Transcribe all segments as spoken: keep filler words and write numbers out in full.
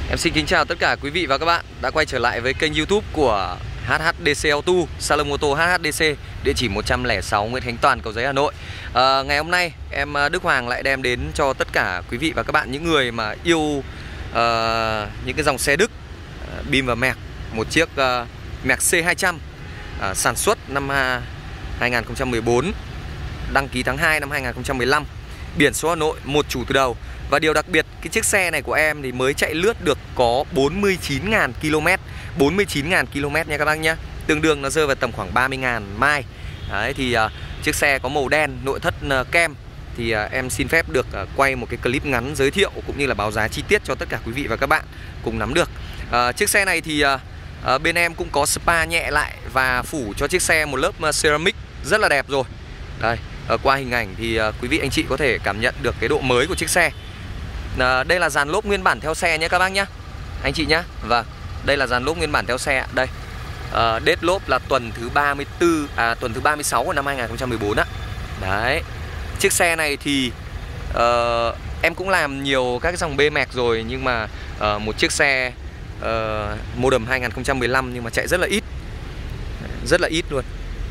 Em xin kính chào tất cả quý vị và các bạn đã quay trở lại với kênh YouTube của hát hát đê xê Auto, Salon Moto hát hát đê xê, địa chỉ một trăm lẻ sáu Nguyễn Khánh Toàn, Cầu Giấy, Hà Nội. à, Ngày hôm nay em Đức Hoàng lại đem đến cho tất cả quý vị và các bạn, những người mà yêu uh, những cái dòng xe Đức, uh, Bim và Merc, một chiếc uh, Merc C hai trăm uh, sản xuất năm hai nghìn không trăm mười bốn, đăng ký tháng hai năm hai nghìn không trăm mười lăm, biển số Hà Nội, một chủ từ đầu. Và điều đặc biệt, cái chiếc xe này của em thì mới chạy lướt được có bốn mươi chín nghìn ki lô mét, bốn mươi chín nghìn ki lô mét nha các bác nhé. Tương đương nó rơi vào tầm khoảng ba mươi nghìn mai. Đấy thì uh, chiếc xe có màu đen, nội thất uh, kem. Thì uh, em xin phép được uh, quay một cái clip ngắn giới thiệu cũng như là báo giá chi tiết cho tất cả quý vị và các bạn cùng nắm được. uh, Chiếc xe này thì uh, uh, bên em cũng có spa nhẹ lại và phủ cho chiếc xe một lớp uh, ceramic rất là đẹp rồi. Đây, uh, qua hình ảnh thì uh, quý vị anh chị có thể cảm nhận được cái độ mới của chiếc xe. À, đây là dàn lốp nguyên bản theo xe nhé các bác nhé, anh chị nhé. Vâng, đây là dàn lốp nguyên bản theo xe. Đây, à, đết lốp là tuần thứ ba mươi tư, à, tuần thứ ba mươi sáu của năm hai nghìn không trăm mười bốn á. Đấy, chiếc xe này thì uh, em cũng làm nhiều các dòng B-Merc rồi, nhưng mà uh, một chiếc xe uh, model hai nghìn không trăm mười lăm nhưng mà chạy rất là ít, rất là ít luôn.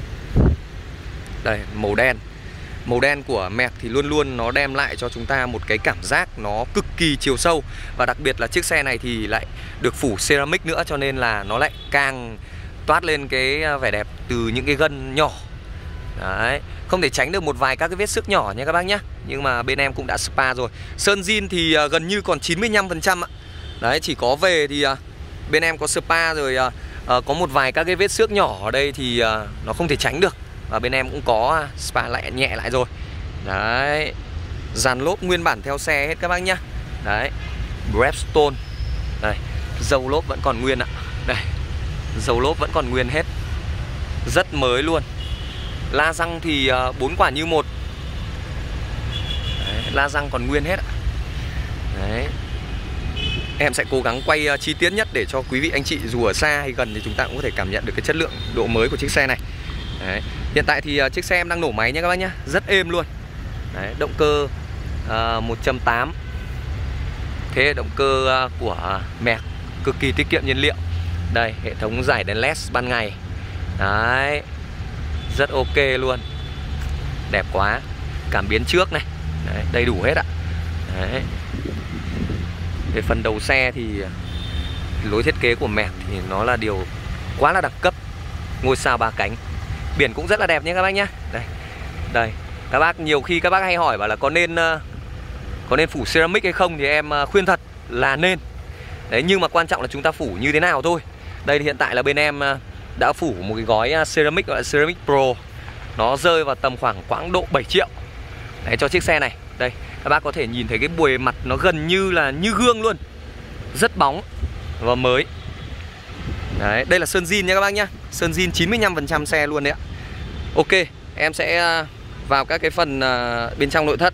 Đây, màu đen. Màu đen của Merc thì luôn luôn nó đem lại cho chúng ta một cái cảm giác nó cực kỳ chiều sâu. Và đặc biệt là chiếc xe này thì lại được phủ ceramic nữa, cho nên là nó lại càng toát lên cái vẻ đẹp từ những cái gân nhỏ. Đấy, không thể tránh được một vài các cái vết xước nhỏ nha các bác nhé. Nhưng mà bên em cũng đã spa rồi. Sơn zin thì gần như còn chín mươi lăm phần trăm ạ. Đấy, chỉ có về thì bên em có spa rồi, có một vài các cái vết xước nhỏ ở đây thì nó không thể tránh được. Và bên em cũng có spa lại nhẹ lại rồi. Đấy, dàn lốp nguyên bản theo xe hết các bác nhá. Đấy, Brepstone. Đây, dầu lốp vẫn còn nguyên ạ. Đây, dầu lốp vẫn còn nguyên hết, rất mới luôn. La răng thì bốn quả như một. Đấy, la răng còn nguyên hết ạ. Đấy, em sẽ cố gắng quay chi tiết nhất để cho quý vị anh chị dù ở xa hay gần thì chúng ta cũng có thể cảm nhận được cái chất lượng, độ mới của chiếc xe này. Đấy, hiện tại thì uh, chiếc xe em đang nổ máy nha các bác nhé, rất êm luôn. Đấy, động cơ uh, một chấm tám. Thế động cơ uh, của Merc cực kỳ tiết kiệm nhiên liệu. Đây, hệ thống giải đèn led ban ngày. Đấy, rất ok luôn, đẹp quá. Cảm biến trước này. Đấy, đầy đủ hết ạ. Đấy. Về phần đầu xe thì lối thiết kế của Merc thì nó là điều quá là đẳng cấp. Ngôi sao ba cánh, biển cũng rất là đẹp nhé các bác nhé. Đây, đây, các bác nhiều khi các bác hay hỏi bảo là có nên uh, có nên phủ ceramic hay không, thì em uh, khuyên thật là nên. Đấy, nhưng mà quan trọng là chúng ta phủ như thế nào thôi. Đây thì hiện tại là bên em uh, đã phủ một cái gói uh, ceramic gọi là Ceramic Pro. Nó rơi vào tầm khoảng quãng độ bảy triệu. Đấy, cho chiếc xe này. Đây, các bác có thể nhìn thấy cái bề mặt nó gần như là như gương luôn, rất bóng và mới. Đấy, đây là sơn zin nha các bác nhá. Sơn zin chín mươi lăm phần trăm xe luôn đấy ạ. Ok, em sẽ vào các cái phần bên trong nội thất.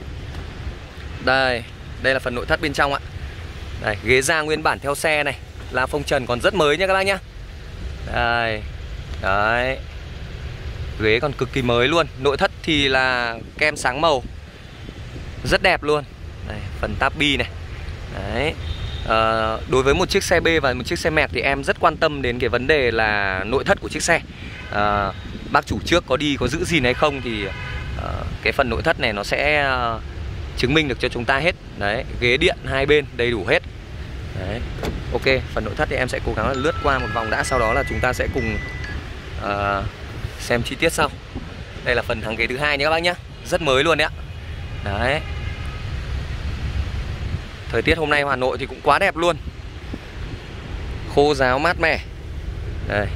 Đây, đây là phần nội thất bên trong ạ. Đây, ghế da nguyên bản theo xe này, là phông trần còn rất mới nha các bác nhá. Đây, đấy, ghế còn cực kỳ mới luôn. Nội thất thì là kem sáng màu, rất đẹp luôn. Đây, phần táp bi này. Đấy. À, đối với một chiếc xe B và một chiếc xe Merc thì em rất quan tâm đến cái vấn đề là nội thất của chiếc xe. à, Bác chủ trước có đi có giữ gìn hay không thì à, cái phần nội thất này nó sẽ à, chứng minh được cho chúng ta hết. Đấy, ghế điện hai bên đầy đủ hết. Đấy, ok, phần nội thất thì em sẽ cố gắng là lướt qua một vòng đã, sau đó là chúng ta sẽ cùng à, xem chi tiết sau. Đây là phần hàng ghế thứ hai nhé các bác nhé, rất mới luôn đấy ạ. Đấy, thời tiết hôm nay Hà Nội thì cũng quá đẹp luôn, khô ráo mát mẻ. Đây,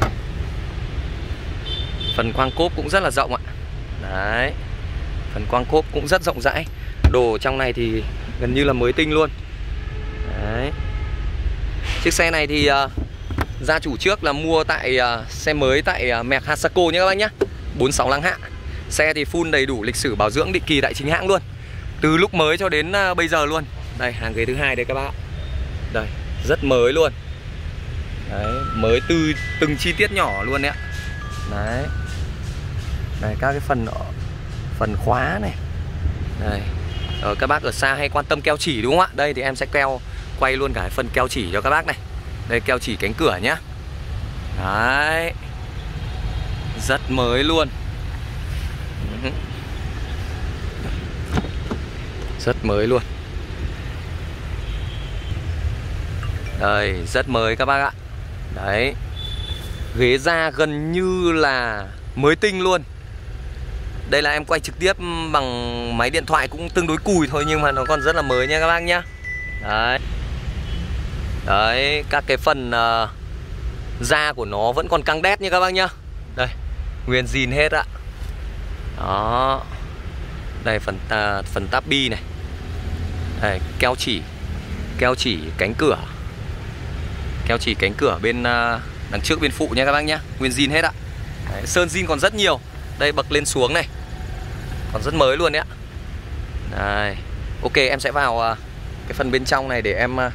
phần khoang cốp cũng rất là rộng ạ. Đấy, phần khoang cốp cũng rất rộng rãi. Đồ trong này thì gần như là mới tinh luôn. Đấy, chiếc xe này thì uh, gia chủ trước là mua tại uh, xe mới tại uh, Merc Hasako nhé các bác nhé, bốn sáu lăng hạ. Xe thì full đầy đủ lịch sử bảo dưỡng định kỳ tại chính hãng luôn, từ lúc mới cho đến uh, bây giờ luôn. Đây, hàng ghế thứ hai đây các bác. Đây, rất mới luôn. Đấy, mới từ từng chi tiết nhỏ luôn đấy ạ. Đấy, đây các cái phần phần khóa này. Đây, ờ, các bác ở xa hay quan tâm keo chỉ đúng không ạ? Đây thì em sẽ keo quay luôn cả phần keo chỉ cho các bác này. Đây keo chỉ cánh cửa nhá. Đấy, rất mới luôn. Rất mới luôn. Đây, rất mới các bác ạ. Đấy, ghế da gần như là mới tinh luôn. Đây là em quay trực tiếp bằng máy điện thoại cũng tương đối cùi thôi, nhưng mà nó còn rất là mới nha các bác nhá. Đấy. Đấy, các cái phần uh, da của nó vẫn còn căng đét nha các bác nhá. Đây, nguyên zin hết ạ. Đó. Đây phần uh, phần táp bi này. Đây, keo chỉ. Keo chỉ cánh cửa. Keo chỉ cánh cửa bên uh, đằng trước bên phụ nha các bác nhá. Nguyên zin hết ạ. Đấy, sơn zin còn rất nhiều. Đây bậc lên xuống này. Còn rất mới luôn đấy ạ. Đây. Ok, em sẽ vào uh, cái phần bên trong này để em uh,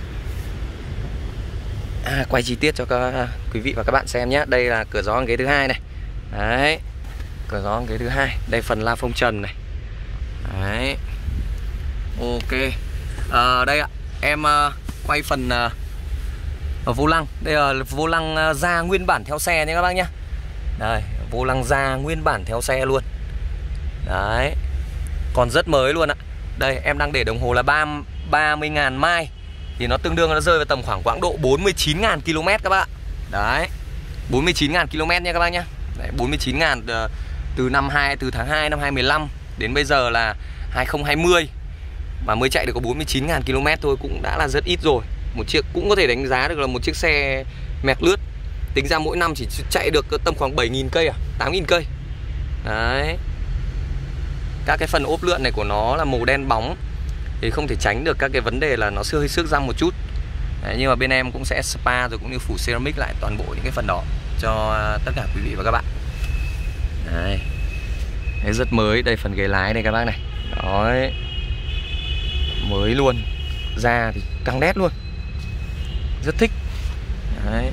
à, quay chi tiết cho các uh, quý vị và các bạn xem nhé. Đây là cửa gió ghế thứ hai này. Đấy. Cửa gió ghế thứ hai. Đây phần la phông trần này. Đấy. Ok. À, đây ạ. Em uh, quay phần uh, ở vô lăng. Đây là vô lăng uh, da nguyên bản theo xe nha các bác nhé. Đây, vô lăng da nguyên bản theo xe luôn. Đấy. Còn rất mới luôn ạ. Đây, em đang để đồng hồ là ba mươi nghìn mai. Thì nó tương đương nó rơi vào tầm khoảng quãng độ bốn mươi chín nghìn ki lô mét các bác. Đấy. bốn mươi chín nghìn ki lô mét nha các bác nhé. Đấy, bốn mươi chín nghìn uh, từ năm hai từ tháng hai năm hai nghìn không trăm mười lăm đến bây giờ là hai nghìn không trăm hai mươi mà mới chạy được có bốn mươi chín nghìn ki lô mét thôi, cũng đã là rất ít rồi. Một chiếc cũng có thể đánh giá được là một chiếc xe mẹc lướt. Tính ra mỗi năm chỉ chạy được tầm khoảng bảy nghìn cây à, tám nghìn cây. Đấy. Các cái phần ốp lượn này của nó là màu đen bóng thì không thể tránh được các cái vấn đề là nó hơi xước răm một chút. Đấy, nhưng mà bên em cũng sẽ spa rồi cũng như phủ ceramic lại toàn bộ những cái phần đó cho tất cả quý vị và các bạn. Đấy. Đấy, rất mới. Đây phần ghế lái đây các bác này. Đấy. Mới luôn. Da thì căng đét luôn. Rất thích. Đấy.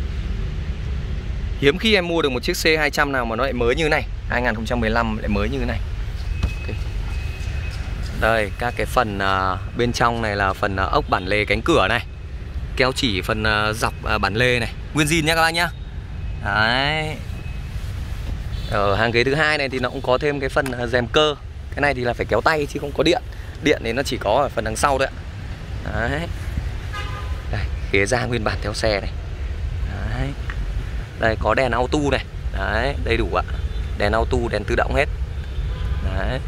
Hiếm khi em mua được một chiếc C hai trăm nào mà nó lại mới như thế này. Hai nghìn không trăm mười lăm lại mới như thế này. Okay. Đây, các cái phần uh, bên trong này là phần uh, ốc bản lề cánh cửa này. Keo chỉ phần uh, dọc uh, bản lề này. Nguyên zin nhá các bác nhá. Đấy. Ở hàng ghế thứ hai này thì nó cũng có thêm cái phần uh, rèm cơ. Cái này thì là phải kéo tay chứ không có điện. Điện thì nó chỉ có ở phần đằng sau thôi ạ. Đấy. Đây, ghế da nguyên bản theo xe này. Đấy. Đây có đèn auto này. Đấy, đầy đủ ạ. Đèn auto, đèn tự động hết. Đấy.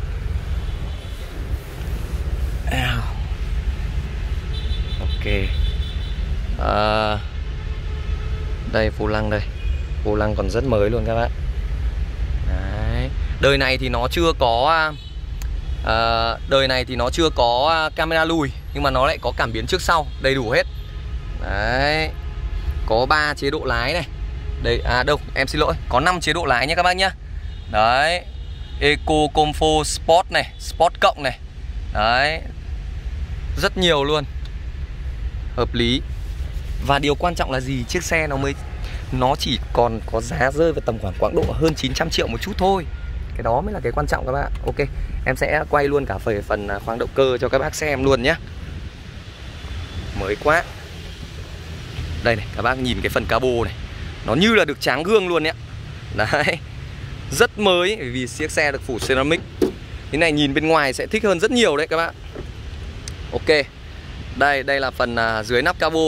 Ok. à, Đây vô lăng đây. Vô lăng còn rất mới luôn các bạn. Đấy. Đời này thì nó chưa có à, đời này thì nó chưa có camera lùi, nhưng mà nó lại có cảm biến trước sau, đầy đủ hết. Đấy. Có ba chế độ lái này. Đây, à đâu, em xin lỗi, có năm chế độ lái nhé các bác nhá. Đấy. Eco, Comfort, Sport này, Sport cộng này. Đấy. Rất nhiều luôn. Hợp lý. Và điều quan trọng là gì? Chiếc xe nó mới nó chỉ còn có giá rơi vào tầm khoảng quãng độ hơn chín trăm triệu một chút thôi. Cái đó mới là cái quan trọng các bạn. Ok, em sẽ quay luôn cả về phần khoang động cơ cho các bác xem luôn nhé. Mới quá. Đây này, các bác nhìn cái phần cabo này. Nó như là được tráng gương luôn nhé. Đấy. Rất mới vì chiếc xe được phủ ceramic. Cái này nhìn bên ngoài sẽ thích hơn rất nhiều đấy các bạn. Ok. Đây, đây là phần uh, dưới nắp cabo.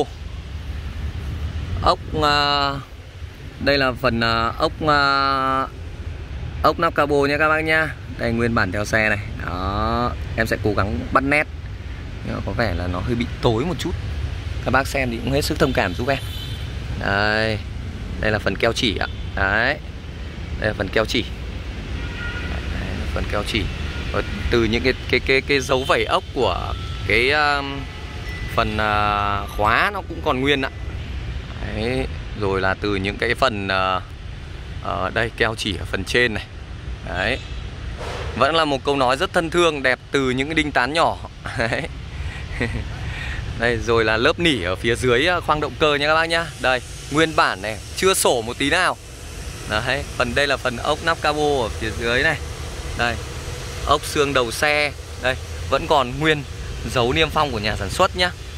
Ốc uh, đây là phần uh, ốc uh, ốc nắp cabo nha các bác nha. Đây nguyên bản theo xe này. Đó, em sẽ cố gắng bắt nét. Nhưng mà có vẻ là nó hơi bị tối một chút. Các bác xem thì cũng hết sức thông cảm giúp em. Đây. Đây là phần keo chỉ ạ. Đấy. Đây là phần keo chỉ. Đấy, phần keo chỉ. Và từ những cái cái cái cái dấu vẩy ốc của cái um, phần uh, khóa nó cũng còn nguyên ạ. Đấy. Rồi là từ những cái phần uh, uh, đây keo chỉ ở phần trên này. Đấy. Vẫn là một câu nói rất thân thương, đẹp từ những cái đinh tán nhỏ. Đấy. Đây, rồi là lớp nỉ ở phía dưới khoang động cơ nha các bác nhá. Đây, nguyên bản này, chưa sổ một tí nào. Đấy, phần đây là phần ốc nắp cabo ở phía dưới này. Đây, ốc xương đầu xe. Đây, vẫn còn nguyên dấu niêm phong của nhà sản xuất nhá.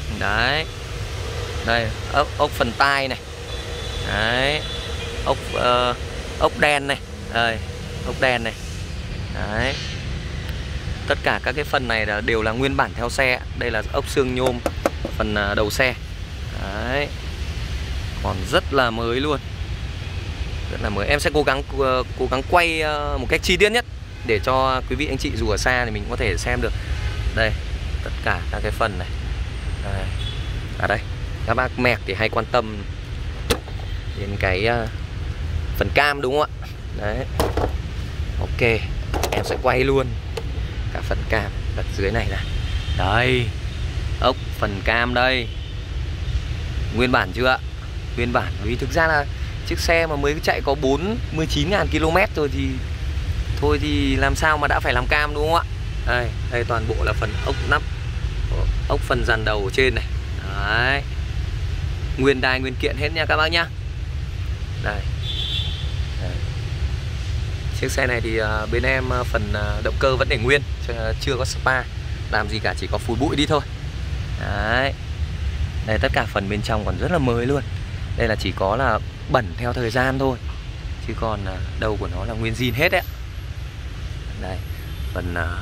Đấy. Đây, ốc, ốc phần tai này. Đấy. Ốc uh, ốc đen này. Đây, ốc đen này. Đấy. Tất cả các cái phần này là đều là nguyên bản theo xe. Đây là ốc xương nhôm phần đầu xe. Đấy. Còn rất là mới luôn. Rất là mới. Em sẽ cố gắng cố gắng quay một cách chi tiết nhất để cho quý vị anh chị dù ở xa thì mình có thể xem được. Đây, tất cả các cái phần này. Đây. À đây, các bác mẹc thì hay quan tâm đến cái uh, phần cam đúng không ạ? Đấy. Ok, em sẽ quay luôn cả phần cam đặt dưới này này. Đây, ốc phần cam đây. Nguyên bản chưa ạ? Nguyên bản, vì thực ra là chiếc xe mà mới chạy có bốn mươi chín nghìn ki lô mét rồi thì thôi thì làm sao mà đã phải làm cam đúng không ạ? Đây, đây toàn bộ là phần ốc nắp, ốc phần dàn đầu ở trên này. Đấy. Nguyên đai nguyên kiện hết nha các bác nhá. Đây. Đây. Chiếc xe này thì uh, bên em uh, phần uh, động cơ vẫn để nguyên, chưa có spa, làm gì cả, chỉ có phủi bụi đi thôi. Đấy. Đây, tất cả phần bên trong còn rất là mới luôn. Đây là chỉ có là bẩn theo thời gian thôi, chứ còn uh, đầu của nó là nguyên zin hết đấy. Đây, phần uh,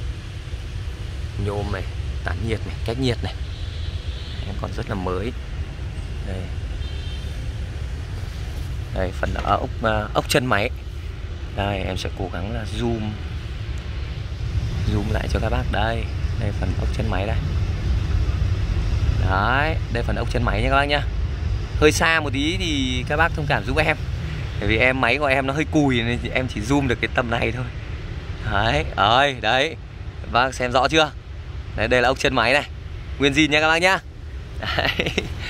nhôm này, tản nhiệt này, cách nhiệt này, em còn rất là mới. Đây, đây phần uh, ốc uh, ốc chân máy. Đây em sẽ cố gắng là zoom zoom lại cho các bác. Đây, đây phần ốc chân máy đây. Đấy, đây phần ốc chân máy nha các bác nhá. Hơi xa một tí thì các bác thông cảm giúp em, bởi vì em máy của em nó hơi cùi nên em chỉ zoom được cái tầm này thôi. Đấy, ơi, đấy. Bác xem rõ chưa? Đấy, đây là ốc chân máy này. Nguyên zin nha các bác nhá. Đấy.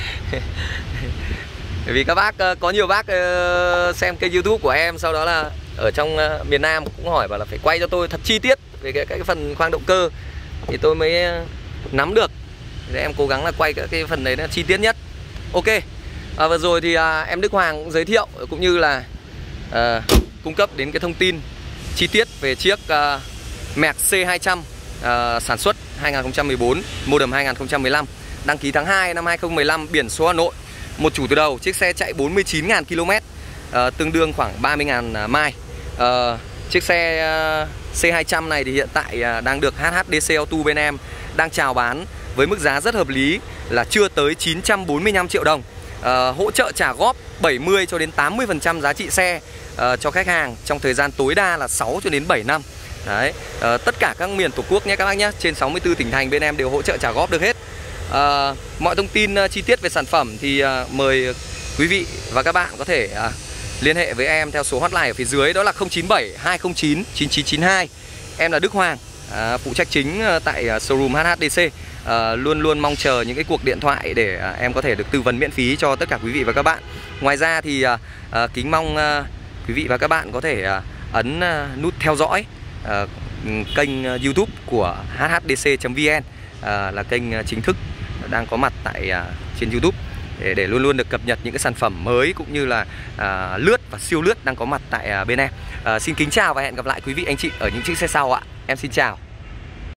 Bởi vì các bác, có nhiều bác xem kênh YouTube của em, sau đó là ở trong miền Nam cũng hỏi bảo là phải quay cho tôi thật chi tiết về cái, cái phần khoang động cơ thì tôi mới nắm được. Để em cố gắng là quay các cái phần đấy nó chi tiết nhất. Ok. À, vừa rồi thì à, em Đức Hoàng cũng giới thiệu cũng như là à, cung cấp đến cái thông tin chi tiết về chiếc uh, Merc C hai trăm uh, sản xuất hai nghìn không trăm mười bốn, model hai nghìn không trăm mười lăm, đăng ký tháng hai năm hai nghìn không trăm mười lăm, biển số Hà Nội, một chủ từ đầu. Chiếc xe chạy bốn mươi chín nghìn ki lô mét, uh, tương đương khoảng ba mươi nghìn mai. uh, Chiếc xe uh, C hai trăm này thì hiện tại uh, đang được hát hát đê xê Auto bên em đang chào bán với mức giá rất hợp lý là chưa tới chín trăm bốn mươi lăm triệu đồng. uh, Hỗ trợ trả góp bảy mươi cho đến tám mươi phần trăm giá trị xe uh, cho khách hàng trong thời gian tối đa là sáu cho đến bảy năm. Đấy, uh, tất cả các miền Tổ quốc nhé các bác nhé. Trên sáu mươi tư tỉnh thành bên em đều hỗ trợ trả góp được hết. uh, Mọi thông tin uh, chi tiết về sản phẩm thì uh, mời quý vị và các bạn có thể uh, liên hệ với em theo số hotline ở phía dưới, đó là không chín bảy hai không chín chín chín chín hai. Em là Đức Hoàng, uh, phụ trách chính uh, tại uh, showroom hát hát đê xê. uh, Luôn luôn mong chờ những cái cuộc điện thoại để uh, em có thể được tư vấn miễn phí cho tất cả quý vị và các bạn. Ngoài ra thì uh, uh, kính mong uh, quý vị và các bạn có thể uh, ấn uh, nút theo dõi uh, kênh uh, YouTube của hát hát đê xê chấm vn, uh, là kênh uh, chính thức đang có mặt tại uh, trên YouTube, để, để luôn luôn được cập nhật những cái sản phẩm mới cũng như là uh, lướt và siêu lướt đang có mặt tại uh, bên em. uh, Xin kính chào và hẹn gặp lại quý vị anh chị ở những chiếc xe sau ạ. Em xin chào.